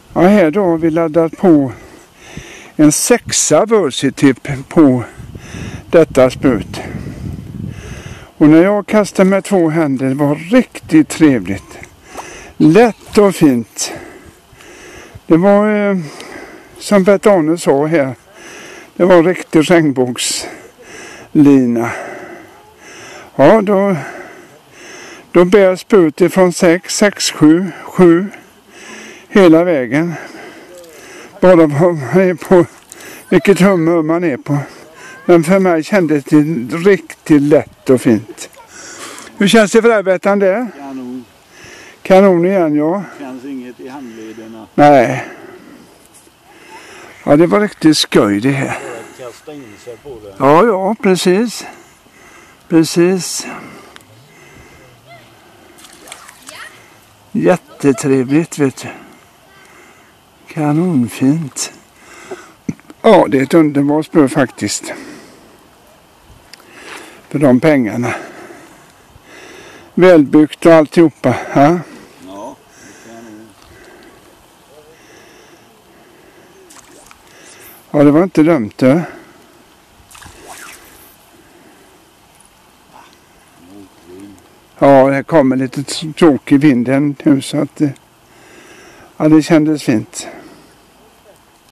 Ja, här då har vi laddat på en 6 Versatip på detta spöt. Och när jag kastade med 2 händer, det var riktigt trevligt. Lätt och fint. Det var som Bert-Arne sa här, det var en riktig regnbågslina. Ja, då bär spöet från 6, 7, 7 hela vägen. Bara vad man är på, vilket humör man är på. Men för mig kändes det riktigt lätt och fint. Hur känns det för dig, Bettan, det? Kanon. Kanon igen, ja. Känns inget i handlederna. Nej. Ja, det var riktigt skoj det här. Kasta in sig på det. Ja, precis. Precis. Jättetrevligt, vet du. Kanonfint. Ja, det är ett underbart spö faktiskt. För de pengarna. Välbyggt och alltihopa. Ja, Ja, det kan nog. ja, det var inte dumt det. Ja, det kommer lite tråkig vind nu så att ja, det kändes fint.